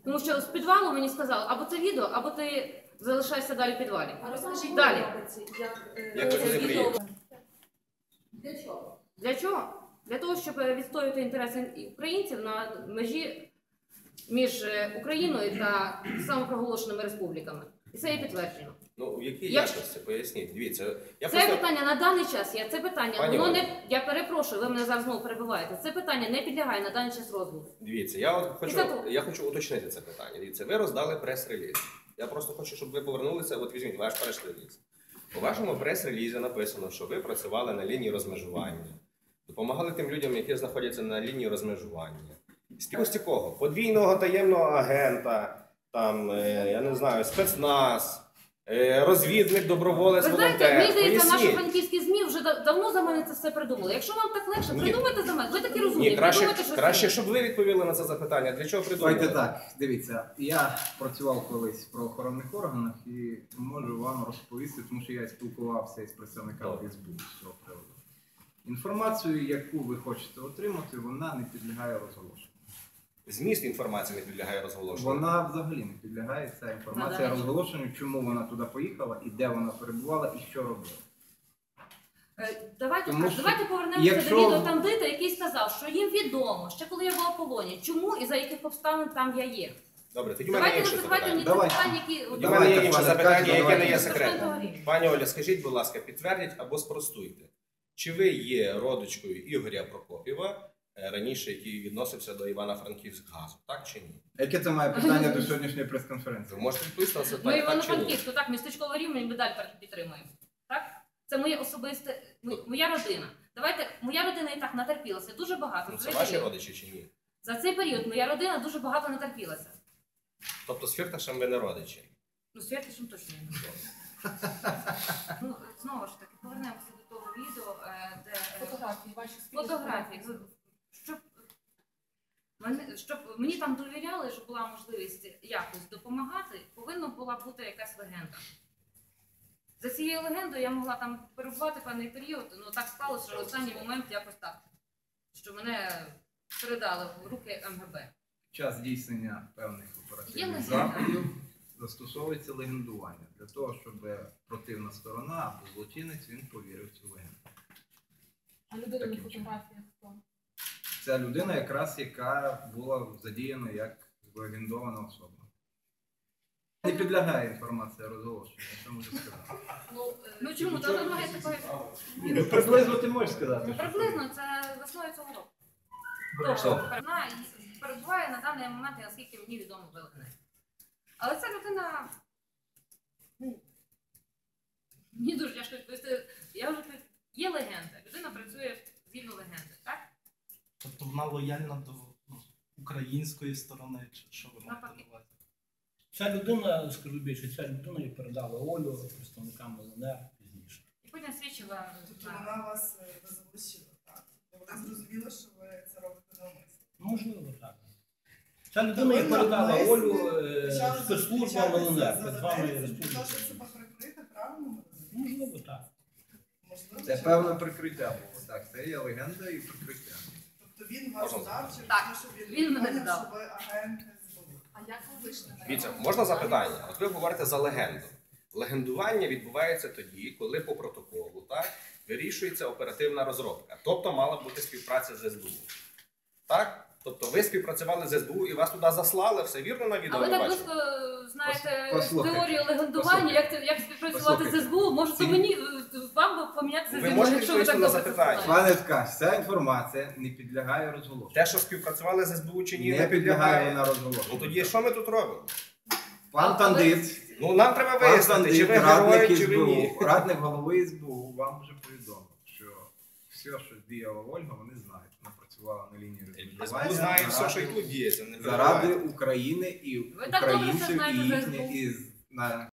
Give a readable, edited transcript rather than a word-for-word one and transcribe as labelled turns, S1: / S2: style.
S1: Тому що з підвалу мені сказали, або це відео, або ти залишаєшся далі в підвалі.
S2: А розкажіть,
S1: Далі.
S3: Як ви туди приїхали?
S2: Для чого?
S1: Для чого? Для того, щоб відстоювати інтереси українців на межі між Україною та самопроголошеними республіками. І це є підтверджено.
S3: Ну, в якій
S1: Якщо-
S3: якості? Поясніть. Дивіться, я
S1: Це
S3: просто...
S1: питання на даний час, це питання,
S3: Пані
S1: воно
S3: Ольго.
S1: не, я перепрошую, ви мене зараз знову перебиваєте, це питання не підлягає на даний час розгляду.
S3: Дивіться, я хочу уточнити це питання. Дивіться, ви роздали прес-реліз. Я просто хочу, щоб ви повернулися, от візьміть ваш прес-реліз. У вашому прес-релізі написано, що ви працювали на лінії розмежування, допомагали тим людям, які знаходяться на лінії розмежування. З якості кого? Подвійного таємного агента, там, я не знаю, спецназ, розвідник, доброволець,
S1: Ви знаєте,
S3: волонтер.
S1: мені здається, наші
S3: Поясніть.
S1: франківські ЗМІ вже давно за мене це все придумали. Якщо вам так легше,
S3: Ні.
S1: придумайте за мене. Ви такі розумні,
S3: Ні,
S1: придумайте щось.
S3: краще, щоб ви відповіли на це запитання. Для чого придумали?
S4: Давайте так, дивіться, я працював колись в правоохоронних органах і можу вам розповісти, тому що я спілкувався із представниками СБУ з цього приводу. Інформацію, яку ви хочете отримати, вона не підлягає розголошенню.
S3: Зміст інформації не підлягає розголошенню.
S4: Вона взагалі не підлягає, ця інформація розголошенню, чому вона туди поїхала, і де вона перебувала, і що робила.
S1: Давайте
S4: Тому
S1: так,
S4: що
S1: давайте повернемося
S4: якщо-
S1: до відео Тандита, який сказав, що їм відомо, ще коли я була в полоні, чому і за яких обставин там я є.
S3: Добре, тоді в мене є
S1: Давайте
S3: інше
S1: не задавайте мені
S3: запитання.
S1: ці
S4: Давайте.
S1: питання, які...
S3: Тоді в мене є інше
S4: Давайте,
S3: запитання, яке
S4: давайте.
S3: не є
S1: Давайте.
S3: секретним. Пані Оля, скажіть, будь ласка, підтвердіть або спростуйте. Чи ви є родичкою Ігоря Прокопєва, раніше який відносився до Івано-Франківськгазу, так чи ні?
S4: Яке це має питання до сьогоднішньої прес-конференції?
S3: Ви можете відповісти на це
S1: Ми
S3: питання, так чи ні?
S1: Івано-Франківську, так, містечково Рівне, ми далі підтримуємо. Так? Це моє особисте, моя родина. Давайте, моя родина і так натерпілася дуже багато.
S3: Ну,
S1: За
S3: це
S1: цей
S3: ваші
S1: період.
S3: родичі чи ні?
S1: За цей період моя родина дуже багато натерпілася.
S3: Тобто з Фірташем ви не родичі?
S1: Ну, з Фірташем точно не було. Ну, знову ж таки, повернемося до того відео, де
S2: Фотографії, ваші спільні
S1: фотографії. Щоб мені там довіряли, щоб була можливість якось допомагати, повинна була бути якась легенда. За цією легендою я могла там перебувати певний період, але так сталося, що в останній момент якось так, що мене передали в руки МГБ.
S4: Під час здійснення певних
S1: Є
S4: оперативних
S1: легенда.
S4: заходів застосовується легендування для того, щоб противна сторона або злочинець він повірив в цю легенду.
S2: А людина на
S4: Таким чином.
S2: фотографіях хто?
S4: Ця людина, якраз яка була задіяна як злегендована особа. Не підлягає інформація розголошення, я це можу сказати.
S1: Ну чому? Та ви маєте пояснити.
S4: Ні, ну приблизно ти можеш сказати.
S1: Ну,
S4: що
S1: приблизно це весною цього року.
S4: Що?
S1: Тобто, вона перебуває на даний момент, наскільки мені відомо, в ЛГН. Але ця людина, ну, мені дуже тяжко відповісти. Я вже є легенда, людина працює згідно легенди, так?
S5: Тобто вона лояльна до української сторони, чи що ви маєте на увазі?
S6: Ця людина, скажу більше, ця людина і передала Олю представникам ЛНР пізніше.
S1: І потім свідчила.
S7: Тобто вона вас залишила, так? Вона зрозуміла, що ви це робите навмисно.
S6: Можливо, так. Ця людина і передала Олю спецслужбам ЛНР, так званої
S7: Це
S6: республіки.
S7: себе прикрити, правильно ми розуміємо?
S6: Можливо, так.
S7: Можливо,
S4: Це
S7: що-
S4: певне прикриття було. Так, це є легенда і прикриття.
S7: Тобто він вас
S3: Можна
S7: здав через
S1: Так,
S7: те, що
S1: він мене
S7: поняв,
S1: здав.
S7: що ви агент СБУ.
S2: А як ви вийшли на
S3: Дивіться,
S2: нього?
S3: можна запитання? От ви говорите за легенду. Легендування відбувається тоді, коли по протоколу так, вирішується оперативна розробка. Тобто мала бути співпраця з СБУ. Так? Тобто ви співпрацювали з СБУ і вас туди заслали, все вірно на
S1: А
S3: відео
S1: ви
S3: ви
S1: так
S3: бачите?
S1: близько знаєте
S4: Послухайте.
S1: теорію легендування, як співпрацювати з
S4: Послухайте.
S1: СБУ, може то мені вам помінятися
S3: Ви
S1: зі мною,
S3: можете
S1: якщо ви
S3: відповісти
S1: так
S3: на
S1: добре це
S3: запитання?
S1: знаєте.
S4: Пане Ткач, ця інформація не підлягає розголошенню.
S3: Те, що співпрацювали з СБУ чи ні,
S4: Не підлягає вона
S3: Ну
S4: розголошенню.
S3: тоді що ми тут робимо?
S4: Пан Тандит,
S3: Ну нам треба
S4: пан
S3: вияснити, чи
S4: Тандит,
S3: ви герої,
S4: радник
S3: чи ви ні.
S4: СБУ, радник голови СБУ вам вже повідомив, що все, що діяла Ольга, вони знають. Вона працювала на лінії
S3: СБУ
S4: розмежування
S3: знає все, що і тут діється. не
S4: заради
S3: переживайте.
S4: України і
S1: Ви так добре все
S4: українців, і
S1: знаєте за
S4: їхнє,
S1: СБУ.
S4: і на